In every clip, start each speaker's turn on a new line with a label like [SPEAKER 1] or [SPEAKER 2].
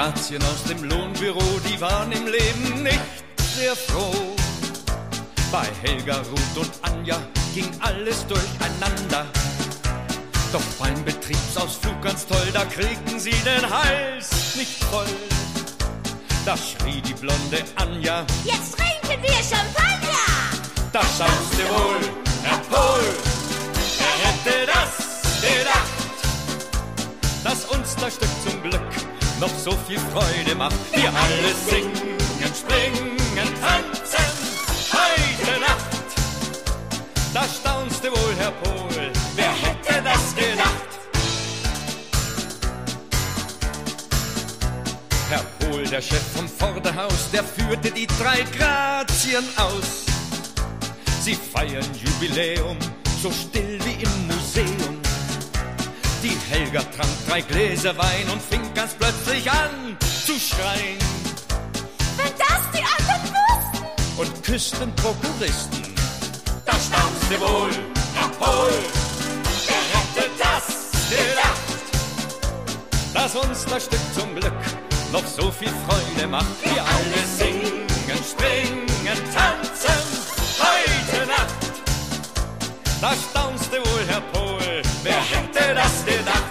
[SPEAKER 1] Grazien aus dem Lohnbüro, die waren im Leben nicht sehr froh. Bei Helga, Ruth und Anja ging alles durcheinander. Doch beim Betriebsausflug ganz toll, da kriegten sie den Hals nicht voll. Da schrie die blonde Anja:
[SPEAKER 2] Jetzt trinken wir Champagner!
[SPEAKER 1] Da schaust du wohl, Herr Pohl, wer hätte das gedacht, dass uns das Stück zum Glück noch so viel Freude macht. Wir alle singen, springen, tanzen, heute Nacht. Da staunst du wohl, Herr Pohl, wer hätte das gedacht? Herr Pohl, der Chef vom Vorderhaus, der führte die 3 Grazien aus. Sie feiern Jubiläum, so still wie im Museum. Die Helga trank 3 Gläser Wein und fing ganz plötzlich an zu schreien.
[SPEAKER 2] Wenn das die anderen wussten!
[SPEAKER 1] Und küssten Prokuristen. Da staunst du wohl, Herr Pohl, wer hätte das gedacht, dass uns das Stück zum Glück noch so viel Freude macht. Wir alle singen, springen, tanzen, heute Nacht. Da staunst du wohl, Herr Pohl, wer hätte das gedacht?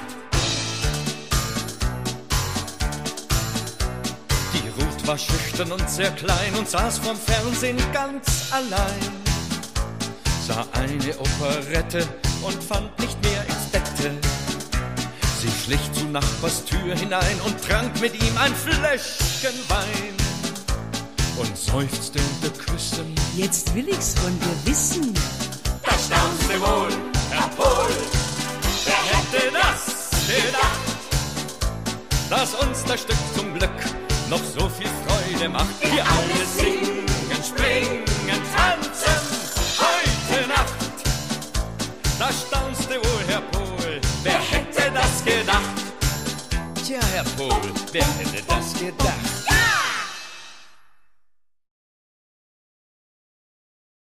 [SPEAKER 1] Die Ruth war schüchtern und sehr klein und saß vorm Fernsehen ganz allein. Sah eine Operette und fand nicht mehr ins Bette. Sie schlich zu Nachbars Tür hinein und trank mit ihm ein Fläschchen Wein. Und seufzte unter Küssen:
[SPEAKER 3] Jetzt will ich's von dir wissen.
[SPEAKER 1] Da staunst du wohl, Herr Pohl, wer hätte das gedacht, dass uns das Stück zum Glück noch so viel Freude macht. Wir alle singen, springen, tanzen, heute Nacht. Da staunst du wohl, Herr Pohl, wer hätte das gedacht? Tja, Herr Pohl, wer hätte das gedacht?
[SPEAKER 2] Ja!